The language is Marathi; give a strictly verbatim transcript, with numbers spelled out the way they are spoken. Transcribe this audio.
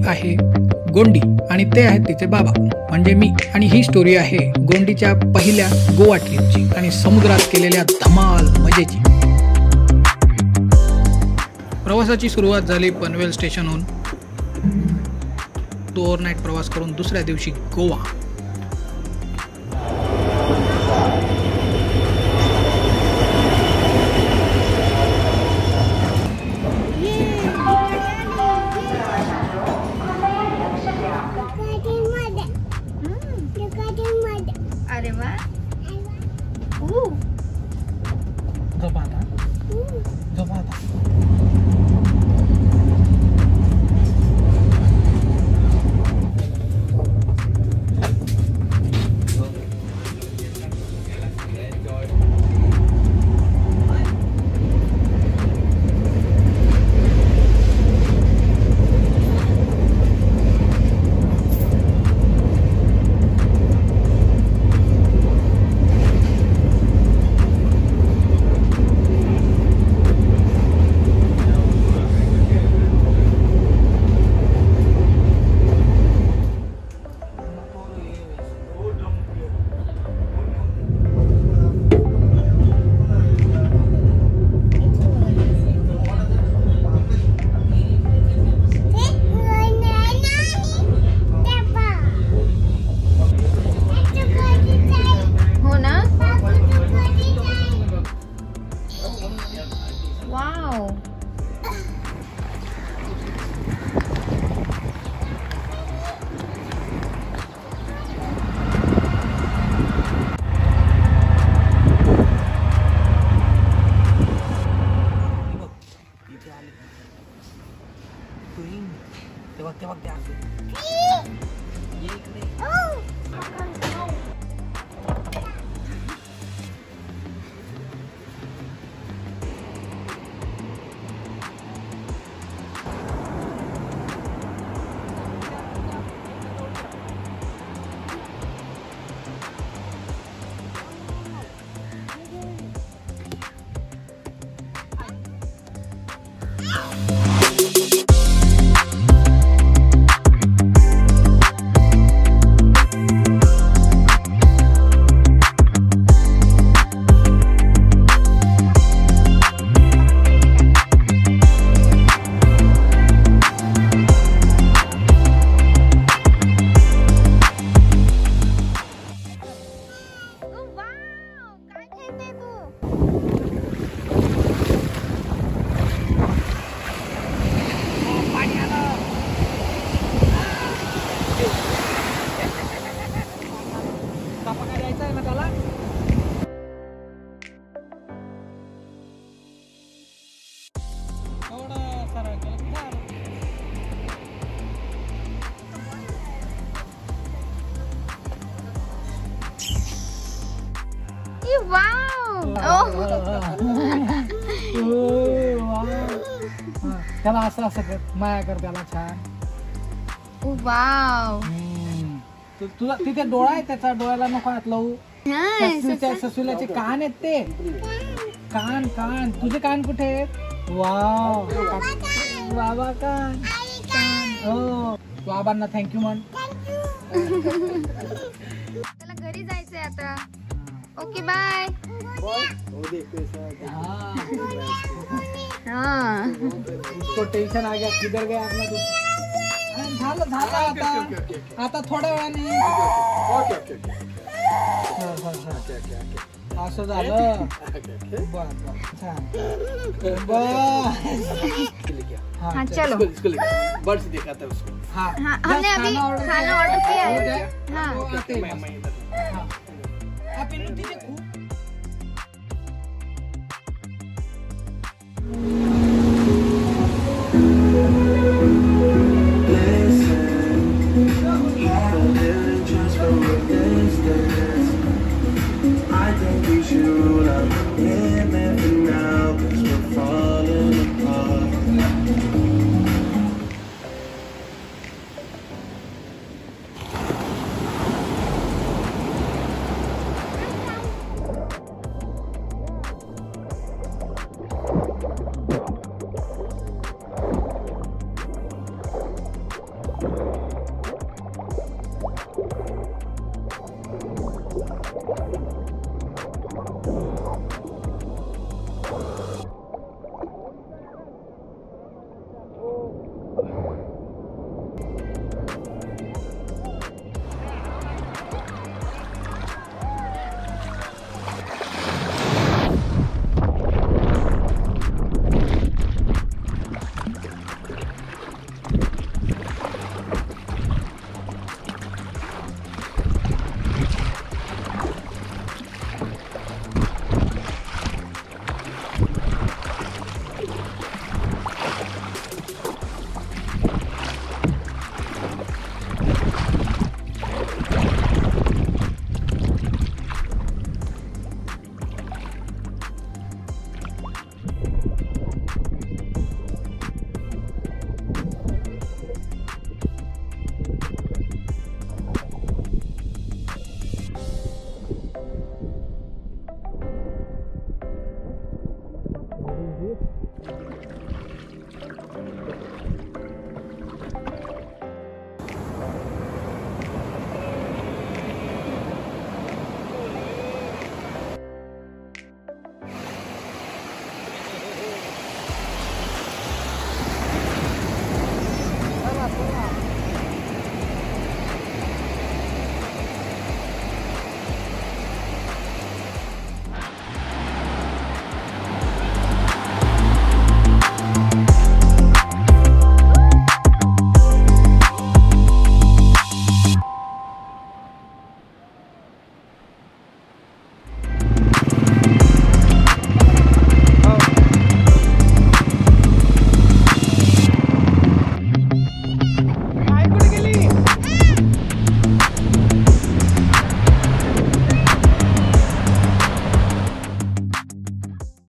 आहे गोंडी आणि ते आहेत तिचे बाबा म्हणजे मी. आणि ही स्टोरी आहे गोंडीच्या पहिल्या गोवा ट्रिपची आणि समुद्रात केलेल्या धमाल मजेची. प्रवासाची सुरुवात झाली पनवेल स्टेशनहून. तो ओव्हरनाईट प्रवास करून दुसऱ्या दिवशी गोवा. अरे वा. झोपाता झोपाता त्याला असं असं कर, माया कर त्याला छान. वाव. तुझा तिथे डोळा आहे त्याचा, डोळ्याला नको हात लावू. ससुल्याचे कान आहेत ते, कान कान तुझे कान कुठे आहेत? वाव बाबा कान कान. हो बाबांना थँक्यू म्हण. त्याला घरी जायचंय आता. Okay bye. हाँ उसको टेंशन आ गया, किधर गया आपला तू. झालं झालं आता आता थोड्या वेळाने. असं झालं. बर बर छान. हाँ चलो. बर्ड्स देखा था उसको. हाँ हमने अभी खाना ऑर्डर किया है. हाँ आप इन लोग देखो. I think we should have been there now, 'cause we're falling apart. आहे.